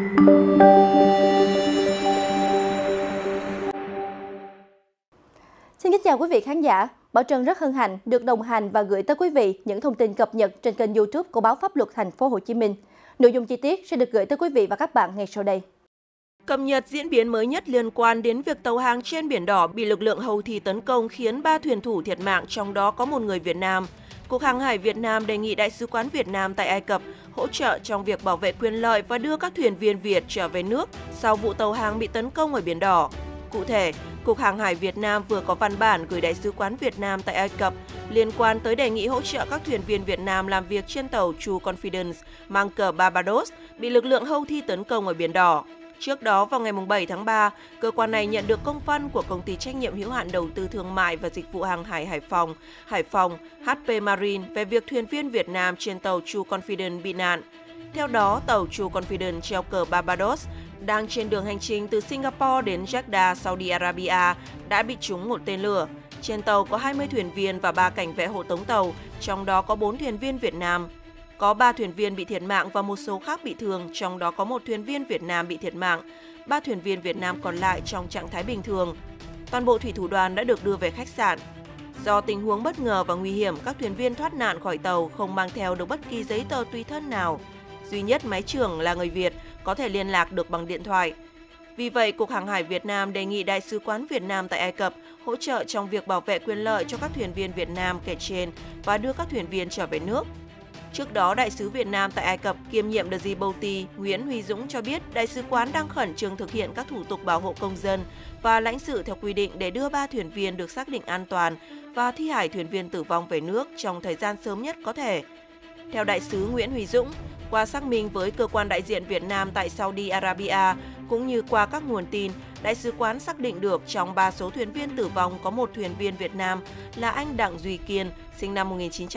Xin kính chào quý vị khán giả. Bảo Trân rất hân hạnh được đồng hành và gửi tới quý vị những thông tin cập nhật trên kênh YouTube của báo Pháp luật Thành phố Hồ Chí Minh. Nội dung chi tiết sẽ được gửi tới quý vị và các bạn ngay sau đây. Cập nhật diễn biến mới nhất liên quan đến việc tàu hàng trên Biển Đỏ bị lực lượng Houthi tấn công khiến 3 thuyền thủ thiệt mạng, trong đó có một người Việt Nam. Cục Hàng hải Việt Nam đề nghị Đại sứ quán Việt Nam tại Ai Cập hỗ trợ trong việc bảo vệ quyền lợi và đưa các thuyền viên Việt trở về nước sau vụ tàu hàng bị tấn công ở Biển Đỏ. Cụ thể, Cục Hàng hải Việt Nam vừa có văn bản gửi Đại sứ quán Việt Nam tại Ai Cập liên quan tới đề nghị hỗ trợ các thuyền viên Việt Nam làm việc trên tàu True Confidence mang cờ Barbados bị lực lượng Houthi tấn công ở Biển Đỏ. Trước đó, vào ngày 7 tháng 3, cơ quan này nhận được công văn của Công ty trách nhiệm hữu hạn đầu tư thương mại và dịch vụ hàng hải Hải Phòng HP Marine về việc thuyền viên Việt Nam trên tàu True Confidence bị nạn. Theo đó, tàu True Confidence treo cờ Barbados đang trên đường hành trình từ Singapore đến Jeddah, Saudi Arabia đã bị trúng một tên lửa. Trên tàu có 20 thuyền viên và 3 cảnh vệ hộ tống tàu, trong đó có 4 thuyền viên Việt Nam. Có 3 thuyền viên bị thiệt mạng và một số khác bị thương, trong đó có một thuyền viên Việt Nam bị thiệt mạng, 3 thuyền viên Việt Nam còn lại trong trạng thái bình thường. Toàn bộ thủy thủ đoàn đã được đưa về khách sạn. Do tình huống bất ngờ và nguy hiểm, các thuyền viên thoát nạn khỏi tàu không mang theo được bất kỳ giấy tờ tùy thân nào. Duy nhất máy trưởng là người Việt, có thể liên lạc được bằng điện thoại. Vì vậy, Cục Hàng hải Việt Nam đề nghị Đại sứ quán Việt Nam tại Ai Cập hỗ trợ trong việc bảo vệ quyền lợi cho các thuyền viên Việt Nam kể trên và đưa các thuyền viên trở về nước. Trước đó, Đại sứ Việt Nam tại Ai Cập kiêm nhiệm The Djibouti Nguyễn Huy Dũng cho biết Đại sứ quán đang khẩn trương thực hiện các thủ tục bảo hộ công dân và lãnh sự theo quy định để đưa 3 thuyền viên được xác định an toàn và thi hài thuyền viên tử vong về nước trong thời gian sớm nhất có thể. Theo Đại sứ Nguyễn Huy Dũng, qua xác minh với cơ quan đại diện Việt Nam tại Saudi Arabia cũng như qua các nguồn tin, Đại sứ quán xác định được trong 3 số thuyền viên tử vong có một thuyền viên Việt Nam là anh Đặng Duy Kiên, sinh năm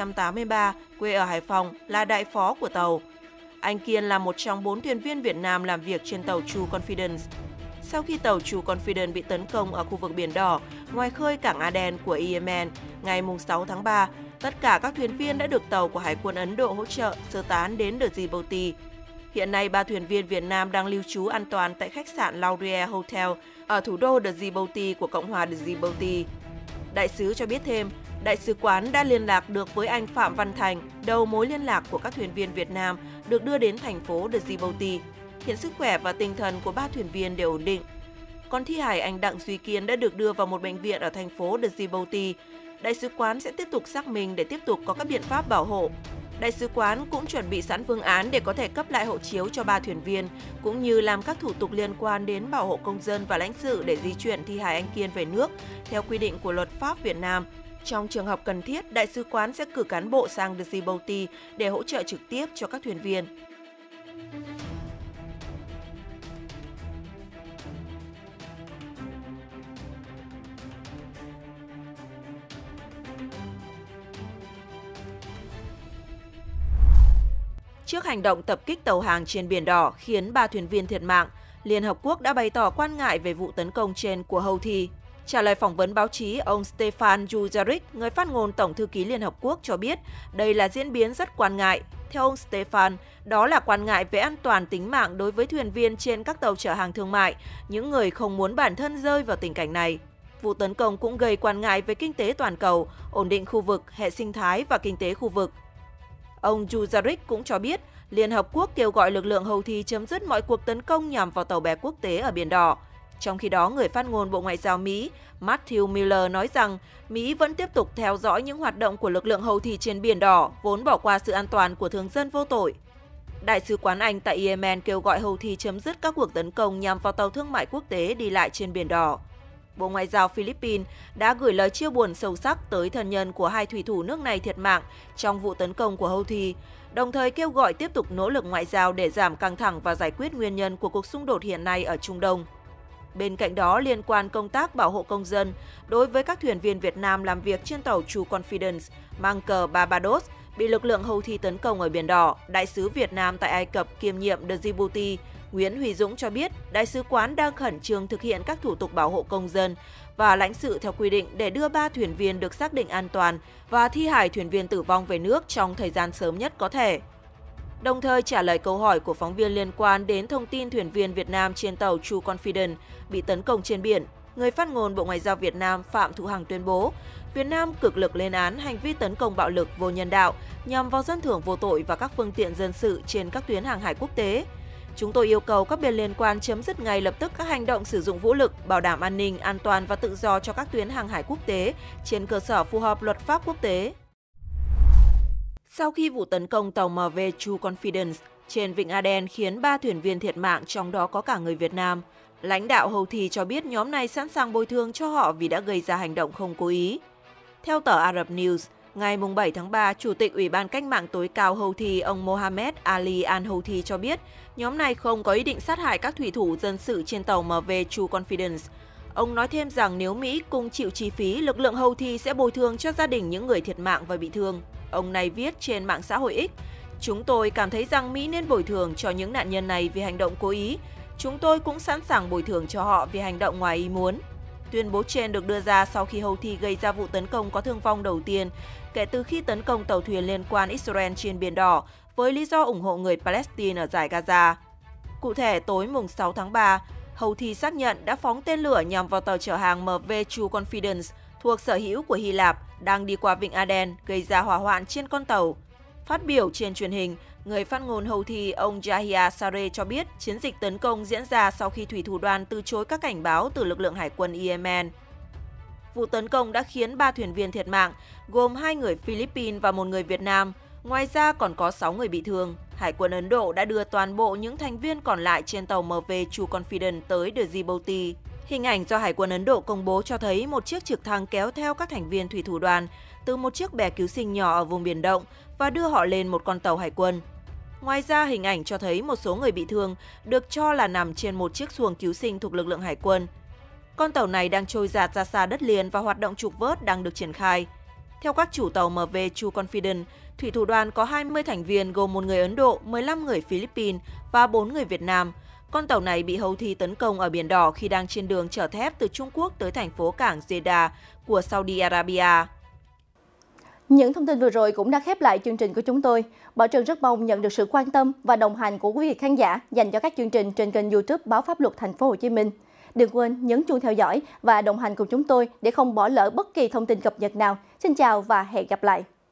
1983, quê ở Hải Phòng, là đại phó của tàu. Anh Kiên là một trong 4 thuyền viên Việt Nam làm việc trên tàu True Confidence. Sau khi tàu True Confidence bị tấn công ở khu vực Biển Đỏ, ngoài khơi cảng Aden của Yemen, ngày 6 tháng 3, tất cả các thuyền viên đã được tàu của Hải quân Ấn Độ hỗ trợ sơ tán đến The Djibouti. Hiện nay, 3 thuyền viên Việt Nam đang lưu trú an toàn tại khách sạn Laurier Hotel ở thủ đô The Djibouti của Cộng hòa The Djibouti. Đại sứ cho biết thêm, Đại sứ quán đã liên lạc được với anh Phạm Văn Thành, đầu mối liên lạc của các thuyền viên Việt Nam được đưa đến thành phố The Djibouti. Hiện sức khỏe và tinh thần của 3 thuyền viên đều ổn định. Còn thi hài anh Đặng Duy Kiên đã được đưa vào một bệnh viện ở thành phố The Djibouti. Đại sứ quán sẽ tiếp tục xác minh để tiếp tục có các biện pháp bảo hộ. Đại sứ quán cũng chuẩn bị sẵn phương án để có thể cấp lại hộ chiếu cho 3 thuyền viên, cũng như làm các thủ tục liên quan đến bảo hộ công dân và lãnh sự để di chuyển thi hài anh Kiên về nước theo quy định của luật pháp Việt Nam. Trong trường hợp cần thiết, Đại sứ quán sẽ cử cán bộ sang The Djibouti để hỗ trợ trực tiếp cho các thuyền viên. Trước hành động tập kích tàu hàng trên Biển Đỏ khiến 3 thuyền viên thiệt mạng, Liên Hợp Quốc đã bày tỏ quan ngại về vụ tấn công trên của Houthi. Trả lời phỏng vấn báo chí, ông Stefan Dujarric, người phát ngôn Tổng thư ký Liên Hợp Quốc cho biết đây là diễn biến rất quan ngại. Theo ông Stefan, đó là quan ngại về an toàn tính mạng đối với thuyền viên trên các tàu chở hàng thương mại, những người không muốn bản thân rơi vào tình cảnh này. Vụ tấn công cũng gây quan ngại về kinh tế toàn cầu, ổn định khu vực, hệ sinh thái và kinh tế khu vực. Ông Dujarric cũng cho biết, Liên Hợp Quốc kêu gọi lực lượng Houthi chấm dứt mọi cuộc tấn công nhằm vào tàu bè quốc tế ở Biển Đỏ. Trong khi đó, người phát ngôn Bộ Ngoại giao Mỹ, Matthew Miller nói rằng Mỹ vẫn tiếp tục theo dõi những hoạt động của lực lượng Houthi trên Biển Đỏ, vốn bỏ qua sự an toàn của thường dân vô tội. Đại sứ quán Anh tại Yemen kêu gọi Houthi chấm dứt các cuộc tấn công nhằm vào tàu thương mại quốc tế đi lại trên Biển Đỏ. Bộ Ngoại giao Philippines đã gửi lời chia buồn sâu sắc tới thân nhân của 2 thủy thủ nước này thiệt mạng trong vụ tấn công của Houthi, đồng thời kêu gọi tiếp tục nỗ lực ngoại giao để giảm căng thẳng và giải quyết nguyên nhân của cuộc xung đột hiện nay ở Trung Đông. Bên cạnh đó, liên quan công tác bảo hộ công dân, đối với các thuyền viên Việt Nam làm việc trên tàu True Confidence mang cờ Barbados bị lực lượng Houthi tấn công ở Biển Đỏ, Đại sứ Việt Nam tại Ai Cập kiêm nhiệm The Djibouti Nguyễn Huy Dũng cho biết Đại sứ quán đang khẩn trương thực hiện các thủ tục bảo hộ công dân và lãnh sự theo quy định để đưa 3 thuyền viên được xác định an toàn và thi hài thuyền viên tử vong về nước trong thời gian sớm nhất có thể. Đồng thời trả lời câu hỏi của phóng viên liên quan đến thông tin thuyền viên Việt Nam trên tàu True Confidence bị tấn công trên biển, người phát ngôn Bộ Ngoại giao Việt Nam Phạm Thu Hằng tuyên bố, Việt Nam cực lực lên án hành vi tấn công bạo lực vô nhân đạo nhằm vào dân thường vô tội và các phương tiện dân sự trên các tuyến hàng hải quốc tế. Chúng tôi yêu cầu các bên liên quan chấm dứt ngay lập tức các hành động sử dụng vũ lực, bảo đảm an ninh, an toàn và tự do cho các tuyến hàng hải quốc tế trên cơ sở phù hợp luật pháp quốc tế. Sau khi vụ tấn công tàu MV True Confidence trên Vịnh Aden khiến 3 thuyền viên thiệt mạng, trong đó có cả người Việt Nam, lãnh đạo Houthi cho biết nhóm này sẵn sàng bồi thường cho họ vì đã gây ra hành động không cố ý. Theo tờ Arab News, ngày 7 tháng 3, Chủ tịch Ủy ban Cách mạng tối cao Houthi ông Mohammed Ali al-Houthi cho biết nhóm này không có ý định sát hại các thủy thủ dân sự trên tàu MV True Confidence. Ông nói thêm rằng nếu Mỹ cùng chịu chi phí, lực lượng Houthi sẽ bồi thường cho gia đình những người thiệt mạng và bị thương. Ông này viết trên mạng xã hội X, chúng tôi cảm thấy rằng Mỹ nên bồi thường cho những nạn nhân này vì hành động cố ý. Chúng tôi cũng sẵn sàng bồi thường cho họ vì hành động ngoài ý muốn. Tuyên bố trên được đưa ra sau khi Houthi gây ra vụ tấn công có thương vong đầu tiên kể từ khi tấn công tàu thuyền liên quan Israel trên Biển Đỏ với lý do ủng hộ người Palestine ở Dải Gaza. Cụ thể, tối 6 tháng 3, Houthi xác nhận đã phóng tên lửa nhằm vào tàu chở hàng MV True Confidence thuộc sở hữu của Hy Lạp đang đi qua Vịnh Aden, gây ra hỏa hoạn trên con tàu. Phát biểu trên truyền hình, người phát ngôn Houthi ông Yahya Saree cho biết chiến dịch tấn công diễn ra sau khi thủy thủ đoàn từ chối các cảnh báo từ lực lượng hải quân Yemen. Vụ tấn công đã khiến 3 thuyền viên thiệt mạng, gồm 2 người Philippines và 1 người Việt Nam. Ngoài ra còn có 6 người bị thương. Hải quân Ấn Độ đã đưa toàn bộ những thành viên còn lại trên tàu MV True Confidence tới The Djibouti. Hình ảnh do Hải quân Ấn Độ công bố cho thấy một chiếc trực thăng kéo theo các thành viên thủy thủ đoàn từ một chiếc bè cứu sinh nhỏ ở vùng Biển Động và đưa họ lên một con tàu hải quân. Ngoài ra, hình ảnh cho thấy một số người bị thương được cho là nằm trên một chiếc xuồng cứu sinh thuộc lực lượng hải quân. Con tàu này đang trôi dạt ra xa đất liền và hoạt động trục vớt đang được triển khai. Theo các chủ tàu MV True Confidence, thủy thủ đoàn có 20 thành viên gồm 1 người Ấn Độ, 15 người Philippines và 4 người Việt Nam. Con tàu này bị Houthi tấn công ở Biển Đỏ khi đang trên đường chở thép từ Trung Quốc tới thành phố cảng Jeddah của Saudi Arabia. Những thông tin vừa rồi cũng đã khép lại chương trình của chúng tôi. Bảo Trân rất mong nhận được sự quan tâm và đồng hành của quý vị khán giả dành cho các chương trình trên kênh YouTube Báo Pháp Luật Thành phố Hồ Chí Minh. Đừng quên nhấn chuông theo dõi và đồng hành cùng chúng tôi để không bỏ lỡ bất kỳ thông tin cập nhật nào. Xin chào và hẹn gặp lại.